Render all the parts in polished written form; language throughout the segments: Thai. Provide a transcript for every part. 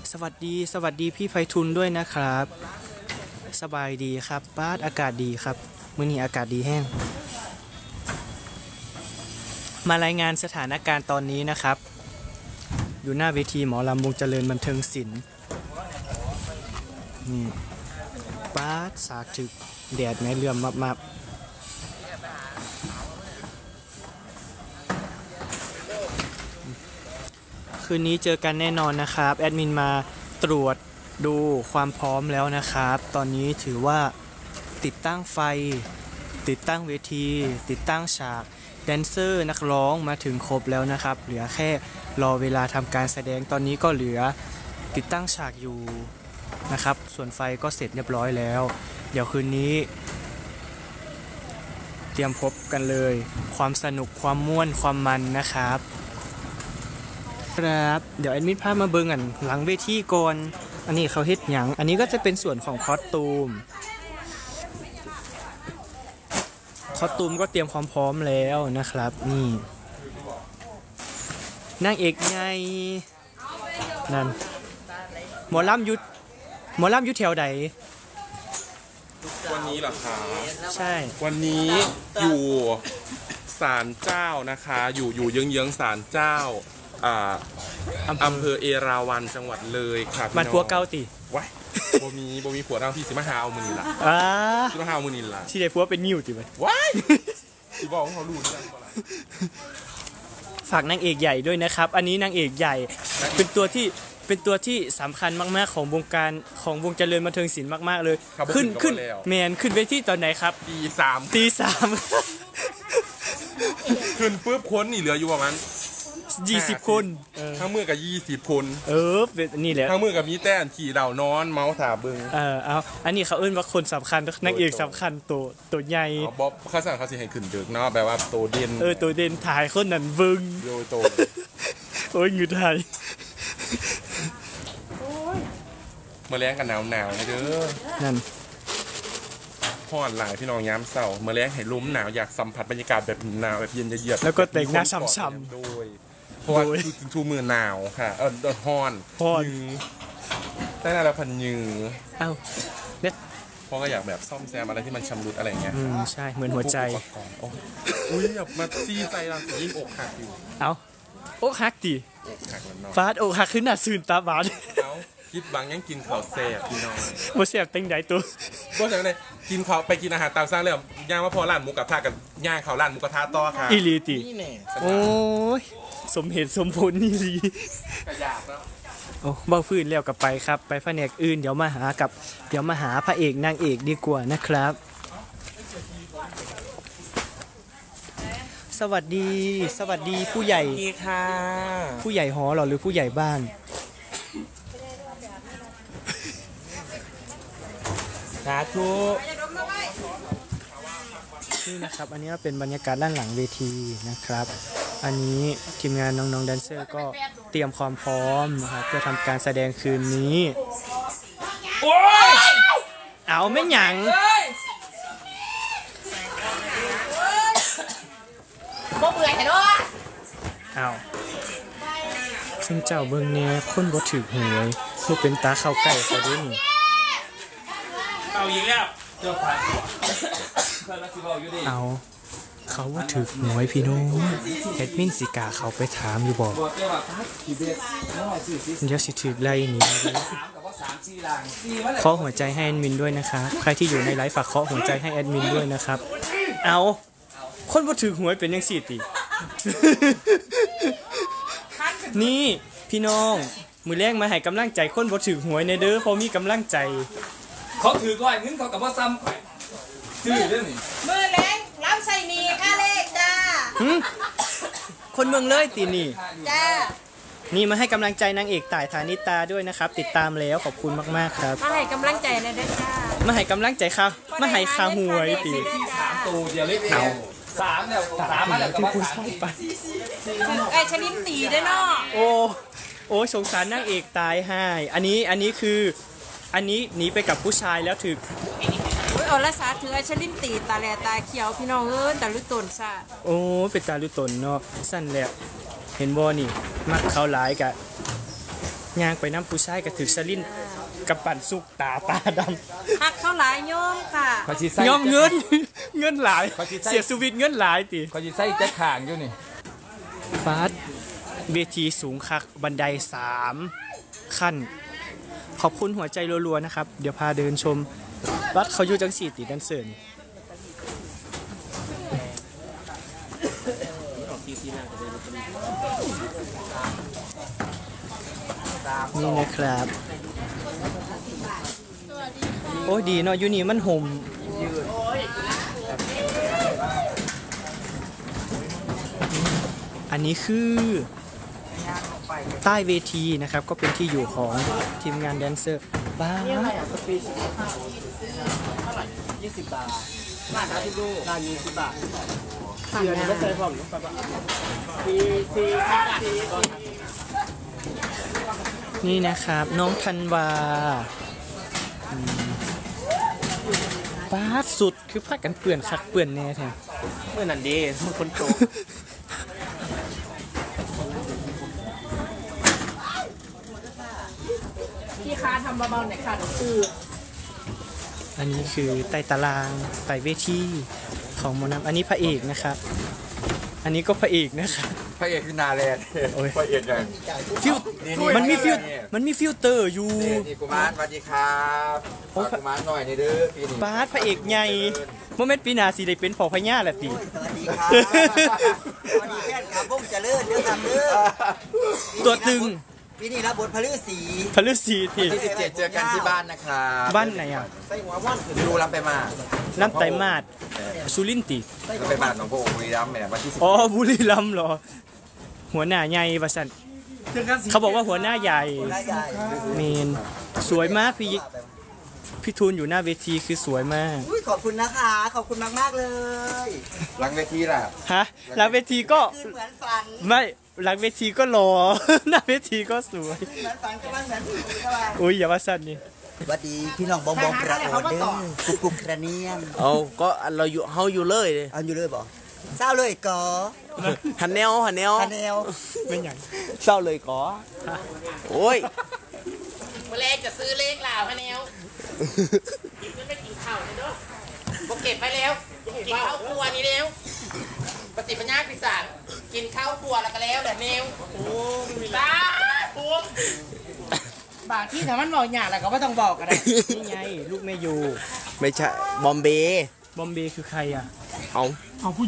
สวัสดีพี่ไพฑูรย์ด้วยนะครับสบายดีครับบ้านอากาศดีครับมื้อนี้อากาศดีแห้งมารายงานสถานการณ์ตอนนี้นะครับอยู่หน้าเวทีหมอลำวงเจริญบันเทิงศิลป์นี่บ้านสากถึกแดดแม่เลื่อมมับคืนนี้เจอกันแน่นอนนะครับแอดมินมาตรวจดูความพร้อมแล้วนะครับตอนนี้ถือว่าติดตั้งไฟติดตั้งเวทีติดตั้งฉากแดนเซอร์นักร้องมาถึงครบแล้วนะครับเหลือแค่รอเวลาทำการแสดงตอนนี้ก็เหลือติดตั้งฉากอยู่นะครับส่วนไฟก็เสร็จเรียบร้อยแล้วเดี๋ยวคืนนี้เตรียมพบกันเลยความสนุกความม่วนความมันนะครับครับเดี๋ยวแอดมินพามาเบิ่งกันหลังเวทีก่อนอันนี้เขาเฮ็ดหยังอันนี้ก็จะเป็นส่วนของคอสตูมก็เตรียมความพร้อมแล้วนะครับนี่นางเอกไงนั่นหมอลำยุทธแถวใดวันนี้เหรอคะใช่วันนี้อยู่ศาลเจ้านะคะอยู่เยื้องศาลเจ้าอำเภอเอราวัณจังหวัดเลยค่ะมันผัวเก่าติว้ายบ่มีผัวทางพี่สิมาหาเอามือนี่ล่ะสิมาหาเอามือนี่ล่ะที่ได้ผัวเป็นนิ้วติมั้ยว้ายสิบอกเขารู้จังบ่ล่ะฝากนางเอกใหญ่ด้วยนะครับอันนี้นางเอกใหญ่เป็นตัวที่สำคัญมากๆของวงการของวงเจริญบันเทิงศิลป์มากๆเลยขึ้นแมนขึ้นเวทีตอนไหนครับตี 3 ขึ้นปุ๊บคนนี่เหลืออยู่ประมาณ 20 คนทั้งมือกับ20 คนนี่แหละทั้งมือกับมีแต่ขี่เหล่านอนเมาส์ถาเบิ่งเอาอันนี้เขาเอิ้นว่าคนสำคัญนางเอกสำคัญตัวใหญ่บ๊อบเขาสั่งเขาสิให้ขึ้นดึกเนาะแบบว่าโตเด่นตัวเด่นถ่ายคนนั้นเบิ่งโยโตโอ้ยหงุดหงิดมาแล้งกันหนาวนะเด้อนั่นพ่อนหลายพี่น้องย้ำเศร้ามาแล้งให้ลุ้มหนาวอยากสัมผัสบรรยากาศแบบหนาวแบบเย็นเยือกแล้วก็แต่งหน้าช้ำๆโดยเพราะว่าทูมือหนาวค่ะฮ้อนได้นานแล้วพันยือเนี่ยเพราะก็อยากแบบซ่อมแซมอะไรที่มันชำรุดอะไรเงี้ยใช่เหมือนหัวใจอุ้ยแบบมาจี้ใจเรายิ่งอกหักอยู่อกหักดิฟาดอกหักขึ้นหน้าซื่นตาบาดคิดบางยังกินข้าวแซ่บพี่น้องบ่แซ่บเต็งใดตัวบ่ใช่เลยกินข้าวไปกินอาหารตามสั่งแล้วย่างว่าพอร้านหมูกระทะกับย่างข้าวร้านหมูกระทะต่อค่ะอีลีติโอ้ยสมเหตุสมผลนี่ลีกระยาบแล้วโอ้บ่ฟื้นแล้วกลับไปครับไปแผนกอื่นเดี๋ยวมาหาพระเอกนางเอกดีกว่านะครับสวัสดีผู้ใหญ่ค่ะผู้ใหญ่หอหรือผู้ใหญ่บ้านสาธุนี่นะครับอันนี้ก็เป็นบรรยากาศด้านหลังเวทีนะครับอันนี้ทีมงานน้องๆแดนเซอร์ก็เตรียมความพร้อมนะครับเพื่อทำการแสดงคืนนี้เอาไม่หยังบ่เบื่อเห็นบ่เอาซึ่งเจ้าเบิ่งเนี่ยคนบ่ถือหวยบ่เป็นตาเข้าใกล้เขาด้วยนี่เอาอีกแล้วเอาเขาว่าถือหวยพี่น้องแอดมินสิกาเขาไปถามอยู่บอกเดี๋ยวสิถือไล่หนีเคาะหัวใจให้แอดมินด้วยนะครับใครที่อยู่ในไลฟ์ฝากเคาะหัวใจให้แอดมินด้วยนะครับเอาคนบ่ถือหวยเป็นยังสี่ตินี่พี่น้องมือแรกมาให้กำลังใจคนบ่ถือหวยในเด้อพอมีกำลังใจเขาถือก้อยเงินเขากับว่าซ้ำข่อยถือเรื่องนี้มือเล้งรับใส่มีค่าเลขจ้าคนเมืองเลยตีนี่จ้านี่มาให้กำลังใจนางเอกต่ายธานิตาด้วยนะครับติดตามแล้วขอบคุณมากๆครับมาให้กำลังใจนะด้วยจ้ามาให้กำลังใจค่ะมาให้คาหวยตี 3ตัวเดียวเล็กเอา3แล้ว3มาแล้วกับว่า3ไปไอ้ชนิดตีได้เนาะโอ้สงสารนางเอกตายให้อันนี้คืออันนี้หนีไปกับผู้ชายแล้วถึกเอาละสาถือไอ้ชนิดตีตาแหลตาเขียวพี่น้องตาลุตนซะโอ้เป็นตาลุตนเนาะสั้นแหละเห็นบ่นี่มักเขาหลายกะย่างไปน้ำผู้ชายก็ถือสลินกับปั่นสุกตาดำหักเท่าหลายโยมค่ะขอชีไส้ย่อมเงิน เงินหลายขอสิใส่เสียสุวิทย์เงินหลายติขอชีไส้แจ็คข่างอยู่นี่ฟาดเวทีสูงคักบันได3ขั้น ขอบคุณหัวใจรัวๆนะครับ เดี๋ยวพาเดินชมวัดเขาอยู่จังสี่ติแดนเซอร์นี่นะครับ โอ้ยดีเนาะอยู่นี่มันห่มอันนี้คือใต้เวทีนะครับ ก็เป็นที่อยู่ของทีมงานแดนเซอร์บ้าง20 บาทร้าน20 บาทเสื้อนี่ก็ใส่พร้อมนี่นะครับ น้องธันวาป้าสุดคือพักกันเปื่อนคักเปื่อนแน่แท้เมื่อนั้นดีมันคนโตพี่ค้าทำเบาๆหน่อยค่ะคืออันนี้คือไต่ตารางไต่เวทีของโมนัมอันนี้พระเอกนะครับ อันนี้ก็พระเอกนะครับพระเอกคือนาแลนด์โอ้ยพระเอกไงฟิวมันมีฟิลเตอร์อยู่นี่กุมารสวัสดีครับฝากกุมารหน่อยนี่เด้อพี่นี่บาสพระเอกใหญ่โมเมนต์ปีหนาสีได้เป็นพอพญาแหละติสวัสดีครับสวัสดีแฟนครับวงเจริญเด้อครับเด้อตัวตึงปีนี้รับบทพระฤาษีพฤษีทีที่17เจอกันที่บ้านนะครับบ้านไหนอ่ะดูรับไปมาน้ำไตรมาสสุรินทร์ติรับไปบ้านของพระองค์บุรีรัมย์แม่วันที่10 อ๋อบุรีรัมย์เหรอ หัวหน้าใหญ่ประสันเขาบอกว่าหัวหน้าใหญ่หน้าใหญ่เมนสวยมากพี่ทูนอยู่หน้าเวทีคือสวยมากอุ้ยขอบคุณนะคะขอบคุณมากๆเลยหลังเวทีล่ะฮะหลังเวทีก็คืนเหมือนฝันไม่หลังเวทีก็รอ หน้าเวทีก็สวยเหมือนฝันก็ว่าเหมือนผีก็ว่าอุ้ยอย่าว่าสั้นนี่สวัสดีพี่น้องบอมบอมประโอเด้อกรุบกระเนียงเอาก็เราอยู่เฮาอยู่เลยเด้เอาอยู่เลยบ่เศร้าเลยกอหันแนวคาแนวเป็นอย่างเศร้าเลยก็โอ้ยเมื่อแรกจะซื้อเลขลาวคะแนวมันไม่กินข้าวเลยเด้อบอกเก็บไปแล้ว กินข้าวครัวนี่แล้วปฏิปัญญาพิศาจกินข้าวครัวแล้วก็แล้วแหละแนวโอ้ตาปูบางที่ถ้ามันบอกอย่างแล้วก็ไม่ต้องบอกกันเลยนี่ไงลูกแม่ยูไม่ใช่บอมเบย์บอมเบย์คือใครอ่ะเอาอ๋ออ้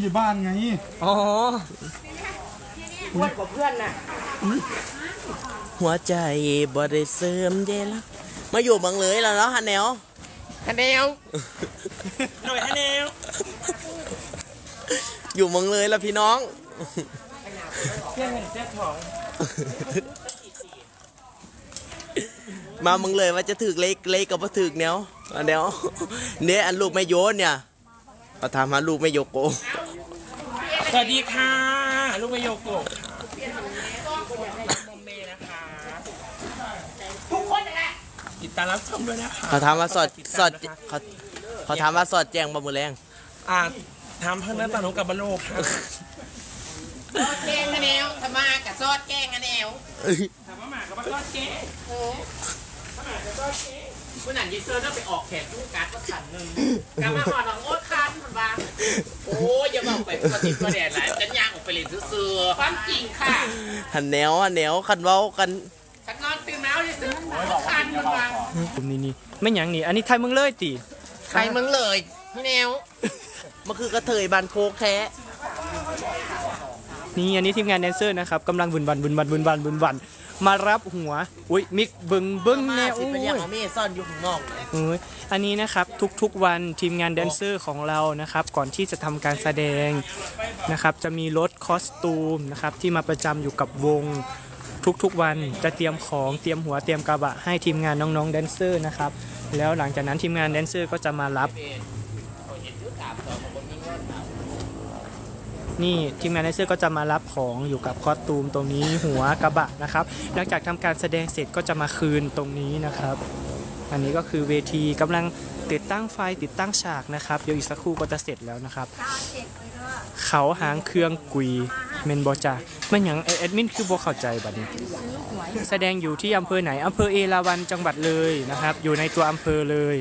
วนกว่าเพื่อนน่ะหัวใจบ่ได้เสริมเดละมาอยู่บางเลยแล้วเนาะหันแนวคะแนวหน่อยฮะแนวอยู่บางเลยแล้วพี่น้อง มามึงเลยว่าจะถึกเล็กกับว่าถึกแนวอันแนวเนี่ยอันลูกไม่โยนเนี่ยเอาถามหาลูกไม่โยโกสวัสดีค่ะ ลูกประโยคกทุกคนนั่นแหละติดตามรับชมด้วยนะคะเขาถามว่าสอดเขาถามว่าสอดแจ้งบ่มือแรงทำเพื่อนตาหนุกับบรรลุค่ะแกงคะแนวทำมากับซอสแกงคะแนวทำมาหมากับซอสแกงโอ้มาหมากับซอสแกงเมื่อหนังยีเซอร์ต้องไปออกแขกทุกการก็สั่นหนึ่งกลับมาหอดหนังโอ๊ตคันมันบ้างโอ้ยอย่าบอกไปปกติประเด็นหลายจะย่างออกไปเล่นซื้อความจริงค่ะหันแนวคันเว้ากันฉันนอนตื่นแล้วจะซื้อคันมันบ้างกลุ่มนี้นี่ไม่หยังนี่อันนี้ไทยเมืองเลยติใครมึงเลยพี่แนวมันคือกระเทยบานโคกแค่นี่อันนี้ทีมงานแดนเซอร์นะครับกำลังบุญวันมารับหัวอุ้ยมิกเบิ้งแนวสิเป็นอย่างอเมซ่อนอยู่ข้างนอกอันนี้นะครับทุกๆวันทีมงานแดนเซอร์ของเรานะครับก่อนที่จะทำการแสดงนะครับจะมีรถคอสตูมนะครับที่มาประจำอยู่กับวงทุกๆวันจะเตรียมของเตรียมหัวเตรียมกระบะให้ทีมงานน้องๆแดนเซอร์นะครับแล้วหลังจากนั้นทีมงานแดนเซอร์ก็จะมารับนี่ทีมงานแดนเซอร์ก็จะมารับของอยู่กับคอสตูมตรงนี้หัวกระบะนะครับหลังจากทำการแสดงเสร็จก็จะมาคืนตรงนี้นะครับ อันนี้ก็คือเวทีกำลังติดตั้งไฟติดตั้งฉากนะครับเดี๋ยวอีกสักครู่ก็จะเสร็จแล้วนะครับเขาหางเครื่องกุยเมนบอจ่ามันอย่างแอดมินคือบ่เข้าใจบัดนี้แสดงอยู่ที่อำเภอไหนอำเภอเอราวัณจังหวัดเลยนะครับอยู่ในตัวอำเภอเลย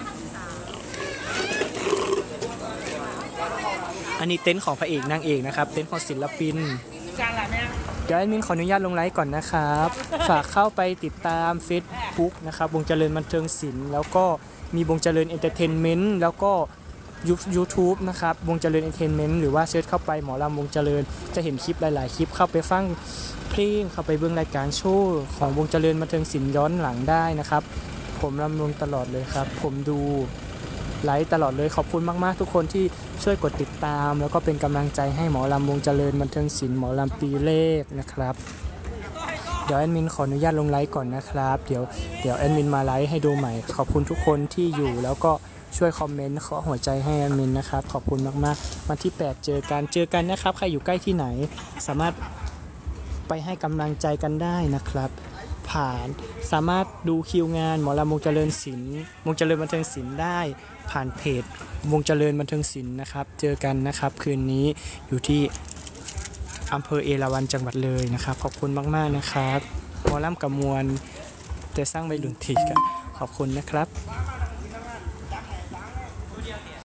อันนี้เต็นท์ของพระเอกนางเอกนะครับเต็นท์ของศิลปินเดี๋ยวแอดมินขออนุญาตลงไลฟ์ก่อนนะครับฝากเข้าไปติดตาม Facebook นะครับวงเจริญบันเทิงศิลป์แล้วก็มีวงเจริญเอนเตอร์เทนเมนต์แล้วก็YouTube นะครับวงเจริญเอนเตอร์เทนเมนต์หรือว่าเซิร์ชเข้าไปหมอลำวงเจริญจะเห็นคลิปหลายๆคลิปเข้าไปฟังเพลงเข้าไปเบิ่งรายการโชว์ของวงเจริญบันเทิงศิลป์ย้อนหลังได้นะครับผมรำลงตลอดเลยครับผมดูไลฟ์ตลอดเลยขอบคุณมากๆทุกคนที่ช่วยกดติดตามแล้วก็เป็นกำลังใจให้หมอลำวงเจริญบันเทิงศิลป์หมอลำปีเลขนะครับเดี๋ยวแอดมินขออนุญาตลงไลฟ์ก่อนนะครับเดี๋ยวแอดมินมาไลฟ์ให้ดูใหม่ขอบคุณทุกคนที่อยู่แล้วก็ช่วยคอมเมนต์ขอหัวใจให้แอดมินนะครับขอบคุณมากๆวันที่8เจอกันนะครับใครอยู่ใกล้ที่ไหนสามารถไปให้กำลังใจกันได้นะครับผ่านสามารถดูคิวงานหมอลำวงเจริญศิลป์วงเจริญบันเทิงศิลป์ได้ผ่านเพจวงเจริญบันเทิงศิลป์นะครับเจอกันนะครับคืนนี้อยู่ที่อำเภอเอราวัณจังหวัดเลยนะครับขอบคุณมากๆนะครับหมอลำกระมวลแต่สร้างใบหลุนทีกันขอบคุณนะครับ